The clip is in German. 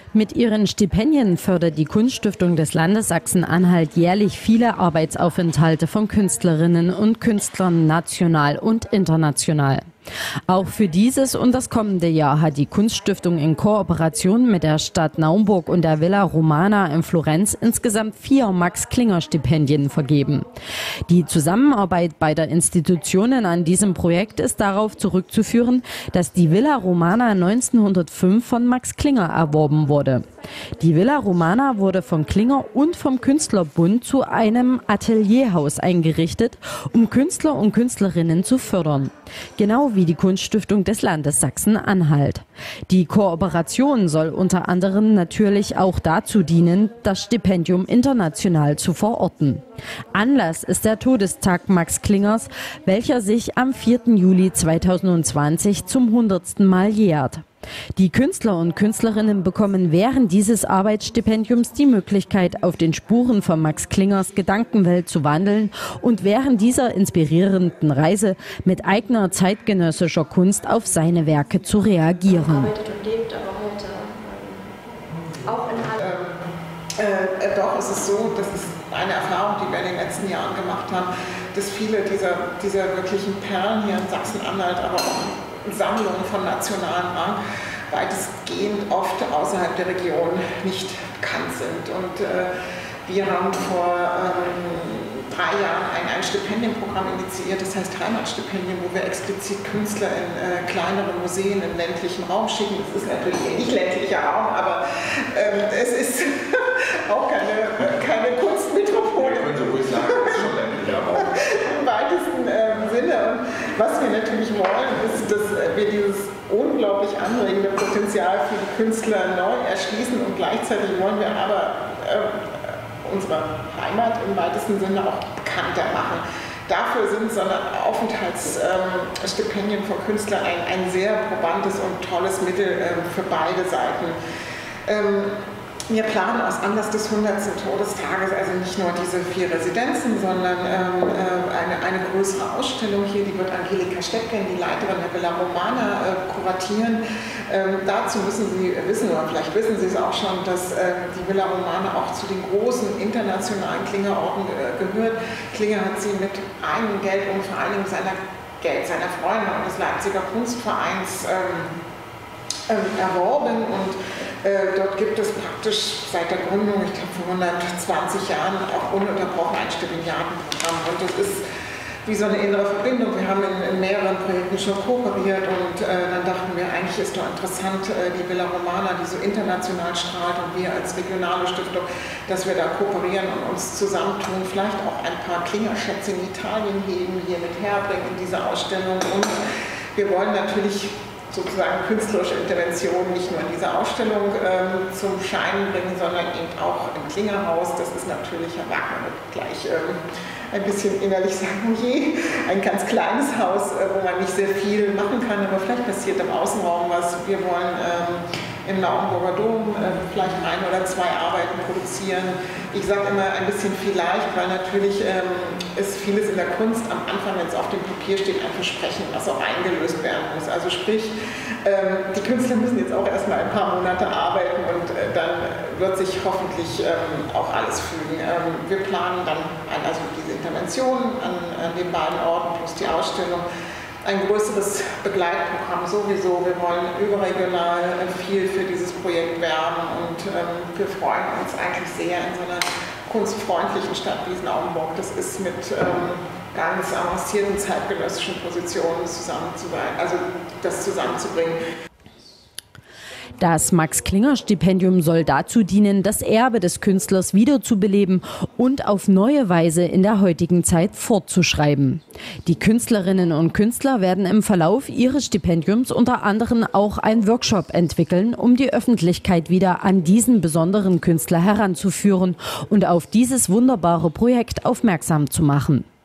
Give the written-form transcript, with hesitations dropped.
Mit ihren Stipendien fördert die Kunststiftung des Landes Sachsen-Anhalt jährlich viele Arbeitsaufenthalte von Künstlerinnen und Künstlern national und international. Auch für dieses und das kommende Jahr hat die Kunststiftung in Kooperation mit der Stadt Naumburg und der Villa Romana in Florenz insgesamt 4 Max-Klinger-Stipendien vergeben. Die Zusammenarbeit beider Institutionen an diesem Projekt ist darauf zurückzuführen, dass die Villa Romana 1905 von Max Klinger erworben wurde. Die Villa Romana wurde von Klinger und vom Künstlerbund zu einem Atelierhaus eingerichtet, um Künstler und Künstlerinnen zu fördern. Genau wie die Kunststiftung des Landes Sachsen-Anhalt. Die Kooperation soll unter anderem natürlich auch dazu dienen, das Stipendium international zu verorten. Anlass ist der Todestag Max Klingers, welcher sich am 4. Juli 2020 zum 100. Mal jährt. Die Künstler und Künstlerinnen bekommen während dieses Arbeitsstipendiums die Möglichkeit, auf den Spuren von Max Klingers Gedankenwelt zu wandeln und während dieser inspirierenden Reise mit eigener zeitgenössischer Kunst auf seine Werke zu reagieren. Arbeitet und lebt aber heute auch in Doch, es ist so, das ist eine Erfahrung, die wir in den letzten Jahren gemacht haben, dass viele dieser wirklichen Perlen hier in Sachsen-Anhalt, aber auch Sammlungen von nationalen Rang weitestgehend oft außerhalb der Region nicht bekannt sind. Und wir haben vor 3 Jahren ein Stipendienprogramm initiiert, das heißt Heimatstipendien, wo wir explizit Künstler in kleinere Museen im ländlichen Raum schicken. Es ist natürlich nicht ländlicher Raum, aber es ist auch keine Kunstmetropole. Ich könnte ruhig sagen, es ist schon ländlicher Raum. Im weitesten Sinne. Und was wir natürlich wollen, ist, dass wir dieses unglaublich anregende Potenzial für die Künstler neu erschließen und gleichzeitig wollen wir aber unsere Heimat im weitesten Sinne auch bekannter machen. Dafür sind so Aufenthaltsstipendien für Künstler ein sehr probantes und tolles Mittel für beide Seiten. Wir planen aus Anlass des 100. Todestages also nicht nur diese 4 Residenzen, sondern eine größere Ausstellung hier, die wird Angelika Stettgen, die Leiterin der Villa Romana, kuratieren. Dazu müssen Sie wissen, oder vielleicht wissen Sie es auch schon, dass die Villa Romana auch zu den großen internationalen Klingerorten gehört. Klinger hat sie mit eigenem Geld und vor allem seiner Freunde und des Leipziger Kunstvereins erworben und dort gibt es praktisch seit der Gründung, ich glaube vor 120 Jahren, auch ununterbrochen ein Stipendiatenprogramm und das ist wie so eine innere Verbindung. Wir haben in mehreren Projekten schon kooperiert und dann dachten wir, eigentlich ist doch interessant, die Villa Romana, die so international strahlt und wir als regionale Stiftung, dass wir da kooperieren und uns zusammentun, vielleicht auch ein paar Klingerschätze in Italien heben, hier mit herbringen in dieser Ausstellung und wir wollen natürlich sozusagen künstlerische Intervention nicht nur in dieser Ausstellung zum Schein bringen, sondern eben auch im Klingerhaus. Das ist natürlich, Herr Wagner wird gleich ein bisschen innerlich sagen, je, ein ganz kleines Haus, wo man nicht sehr viel machen kann, aber vielleicht passiert im Außenraum was. Wir wollen im Naumburger Dom vielleicht 1 oder 2 Arbeiten produzieren. Ich sage immer ein bisschen vielleicht, weil natürlich ist vieles in der Kunst am Anfang, wenn es auf dem Papier steht, ein Versprechen, was auch eingelöst werden muss. Also sprich, die Künstler müssen jetzt auch erstmal ein paar Monate arbeiten und dann wird sich hoffentlich auch alles fügen. Wir planen dann also diese Intervention an den beiden Orten plus die Ausstellung. Ein größeres Begleitprogramm sowieso. Wir wollen überregional viel für dieses Projekt werben und wir freuen uns eigentlich sehr in so einer kunstfreundlichen Stadt wie Naumburg. Das ist mit ganz avancierten zeitgenössischen Positionen zusammenzubringen. Das Max-Klinger-Stipendium soll dazu dienen, das Erbe des Künstlers wiederzubeleben und auf neue Weise in der heutigen Zeit fortzuschreiben. Die Künstlerinnen und Künstler werden im Verlauf ihres Stipendiums unter anderem auch einen Workshop entwickeln, um die Öffentlichkeit wieder an diesen besonderen Künstler heranzuführen und auf dieses wunderbare Projekt aufmerksam zu machen.